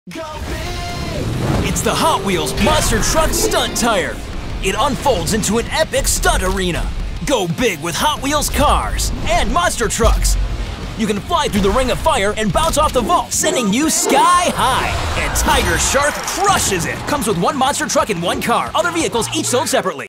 Go big! It's the Hot Wheels Monster Truck Stunt Tire. It unfolds into an epic stunt arena. Go big with Hot Wheels cars and monster trucks. You can fly through the ring of fire and bounce off the vault, sending you sky high. And Tiger Shark crushes it. Comes with one monster truck and one car. Other vehicles each sold separately.